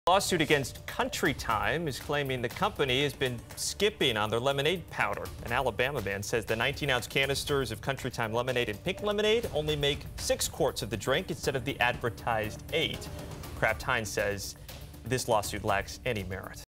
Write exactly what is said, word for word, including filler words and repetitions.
Lawsuit against Country Time is claiming the company has been skipping on their lemonade powder. An Alabama man says the nineteen ounce canisters of Country Time lemonade and pink lemonade only make six quarts of the drink instead of the advertised eight. Kraft Heinz says this lawsuit lacks any merit.